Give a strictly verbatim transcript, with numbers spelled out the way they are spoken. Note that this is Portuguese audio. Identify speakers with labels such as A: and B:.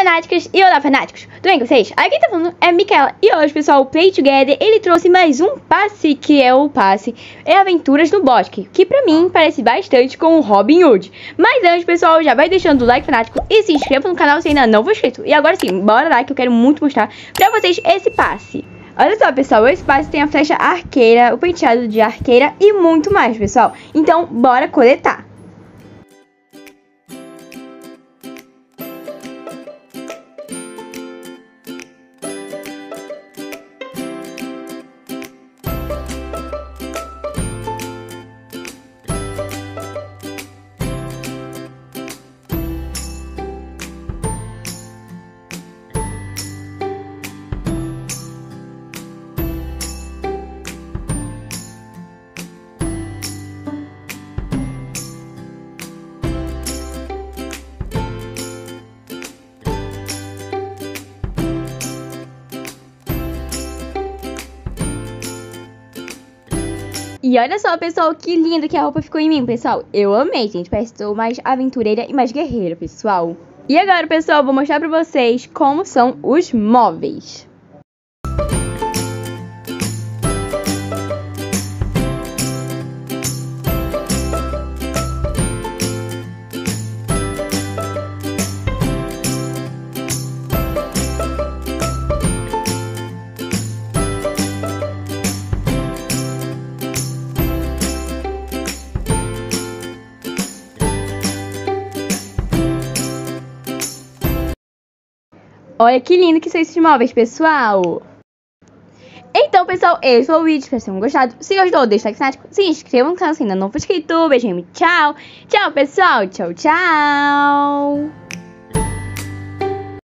A: fanáticas e olá fanáticos, tudo bem com vocês? Aqui tá falando é a Micaela e hoje, pessoal, o Play Together, ele trouxe mais um passe, que é o passe é Aventuras no Bosque, que pra mim parece bastante com o Robin Hood. Mas antes, pessoal, já vai deixando o like fanático e se inscreva no canal se ainda não for inscrito. E agora sim, bora lá que eu quero muito mostrar pra vocês esse passe. Olha só, pessoal, esse passe tem a flecha arqueira, o penteado de arqueira e muito mais, pessoal. Então, bora coletar. E olha só, pessoal, que lindo que a roupa ficou em mim, pessoal. Eu amei, gente. Parece que estou mais aventureira e mais guerreira, pessoal. E agora, pessoal, vou mostrar pra vocês como são os móveis. Olha que lindo que são esses móveis, pessoal. Então, pessoal, esse foi o vídeo. Espero que tenham gostado. Se gostou, deixa o like fanático. Se inscreva no canal se ainda não for inscrito. Beijinho, tchau. Tchau, pessoal. Tchau, tchau.